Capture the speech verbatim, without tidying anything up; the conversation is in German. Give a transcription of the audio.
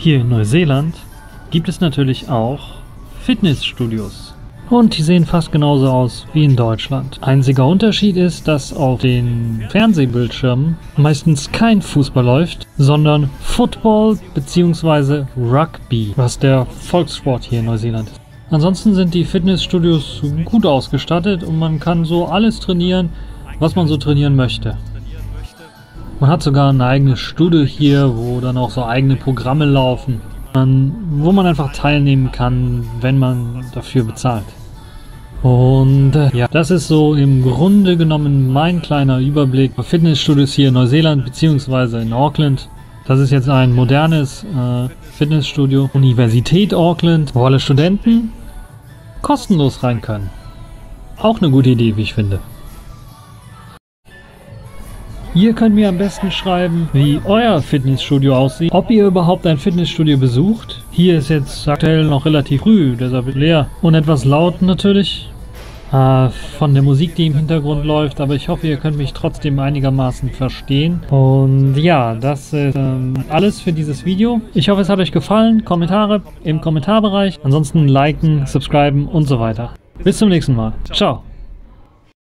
Hier in Neuseeland gibt es natürlich auch Fitnessstudios. Und die sehen fast genauso aus wie in Deutschland. Einziger Unterschied ist, dass auf den Fernsehbildschirmen meistens kein Fußball läuft, sondern Football bzw. Rugby, was der Volkssport hier in Neuseeland ist. Ansonsten sind die Fitnessstudios gut ausgestattet und man kann so alles trainieren, was man so trainieren möchte. Man hat sogar ein eigenes Studio hier, wo dann auch so eigene Programme laufen, wo man einfach teilnehmen kann, wenn man dafür bezahlt. Und äh, ja, das ist so im Grunde genommen mein kleiner Überblick über Fitnessstudios hier in Neuseeland bzw. in Auckland. Das ist jetzt ein modernes äh, Fitnessstudio, Universität Auckland, wo alle Studenten kostenlos rein können. Auch eine gute Idee, wie ich finde. Ihr könnt mir am besten schreiben, wie euer Fitnessstudio aussieht, ob ihr überhaupt ein Fitnessstudio besucht. Hier ist jetzt aktuell noch relativ früh, deshalb leer und etwas laut natürlich äh, von der Musik, die im Hintergrund läuft, aber ich hoffe, ihr könnt mich trotzdem einigermaßen verstehen. Und ja, das ist ähm, alles für dieses Video. Ich hoffe, es hat euch gefallen. Kommentare im Kommentarbereich. Ansonsten liken, subscriben und so weiter. Bis zum nächsten Mal. Ciao.